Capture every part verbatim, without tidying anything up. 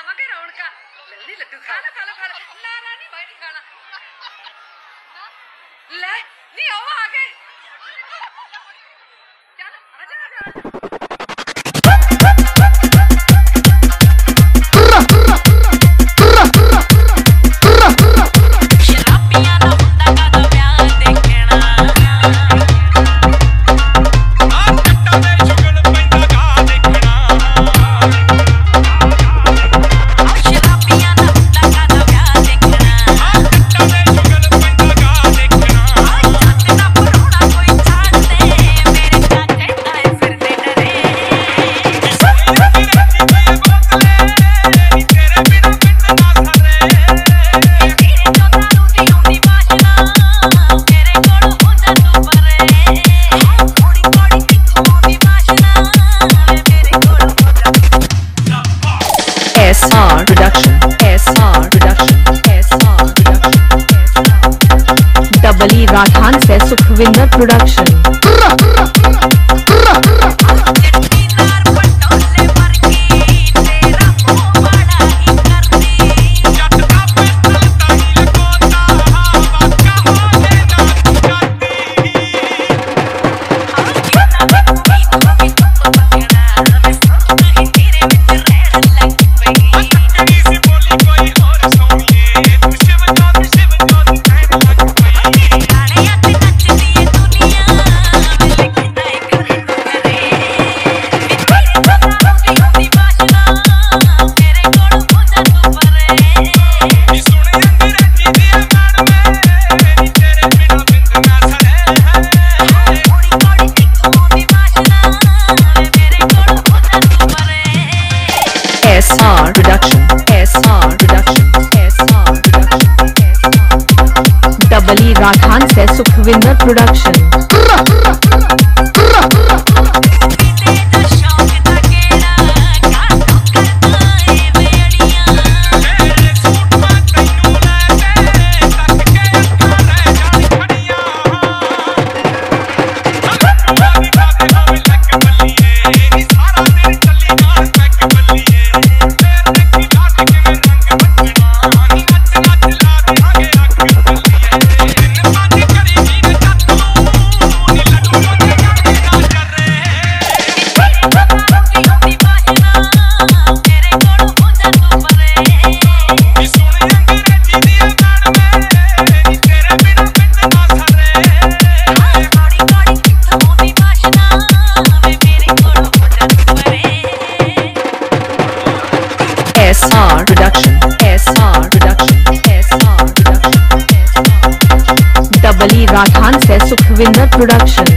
लगावांगे रौनका। जल्दी लड्डू खा लो खा लो खा लो। ना ना नहीं भाई नहीं खाना। ले नहीं आओ आगे। चल आजा आजा आजा। S R Production, S R Production, S R Production, S R Double E Radhan से Sukhvinder Production। S R Production, S R Production, S R Production, S R Double E Radhan से Sukhvinder Production। S R Production, S R Production, S R Production, S R Double E Radhan से Sukhvinder Production।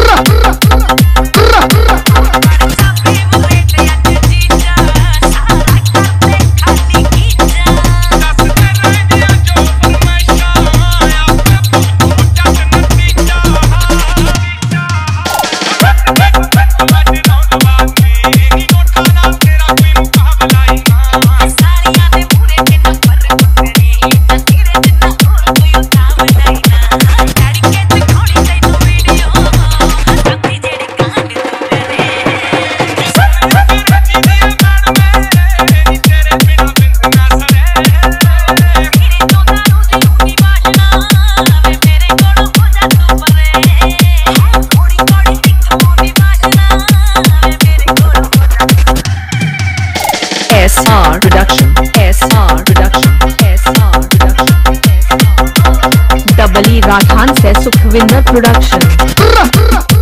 S R Production, S R Production, S R Production, S R Double E Radhan से Sukhvinder Production।